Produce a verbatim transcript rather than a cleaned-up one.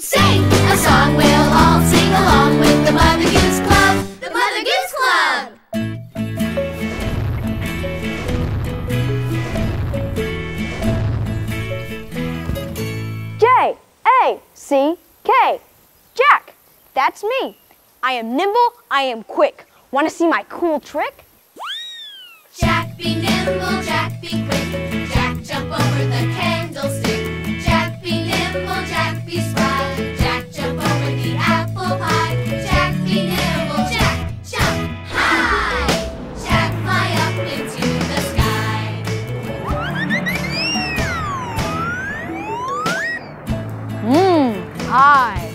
Sing a song, we'll all sing along with the Mother Goose Club. The Mother Goose Club. J A C K. Jack. That's me. I am nimble, I am quick. Want to see my cool trick? Jack be nimble, Jack be quick. Jack jump over the candlestick. Jack be nimble, Jack be spry. Jack jump over the apple pie. Jack be nimble, Jack jump high. Jack fly up into the sky. Mmm, pie.